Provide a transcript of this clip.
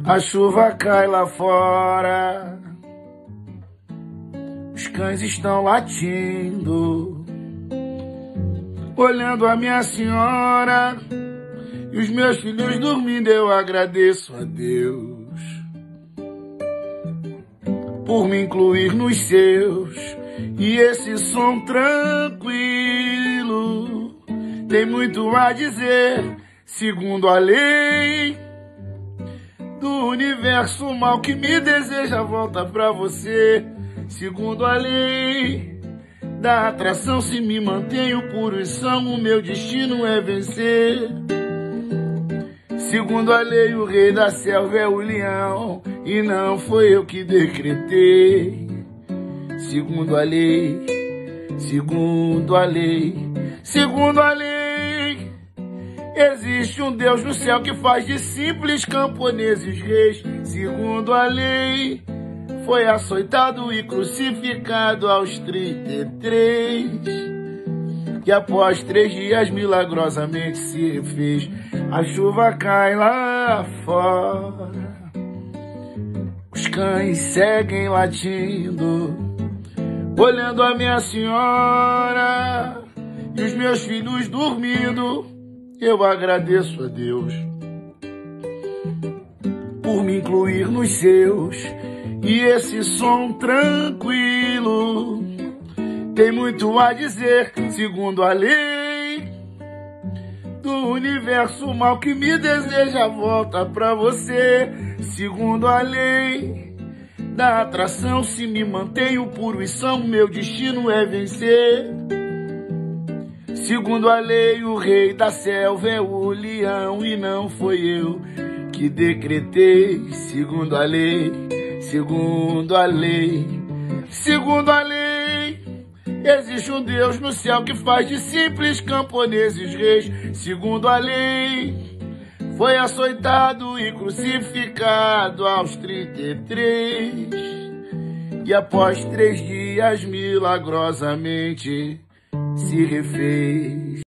A chuva cai lá fora, os cães estão latindo, olhando a minha senhora e os meus filhos dormindo. Eu agradeço a Deus por me incluir nos seus, e esse som tranquilo tem muito a dizer. Segundo a lei do universo, o mal que me deseja volta pra você. Segundo a lei da atração, se me mantenho puro e são, o meu destino é vencer. Segundo a lei, o rei da selva é o leão, e não foi eu que decretei. Segundo a lei, segundo a lei, segundo a lei, existe um Deus no céu que faz de simples camponeses reis. Segundo a lei, foi açoitado e crucificado aos 33, e após 3 dias milagrosamente se refez. A chuva cai lá fora, os cães seguem latindo, olhando a minha senhora e os meus filhos dormindo. Eu agradeço a Deus por me incluir nos seus, e esse som tranquilo tem muito a dizer. Segundo a lei do universo, o mal que me deseja volta pra você. Segundo a lei da atração, se me mantenho puro e são, meu destino é vencer. Segundo a lei, o rei da selva é o leão, e não foi eu que decretei. Segundo a lei, segundo a lei, segundo a lei, existe um Deus no céu que faz de simples camponeses reis. Segundo a lei, foi açoitado e crucificado aos 33, e após 3 dias milagrosamente se refez.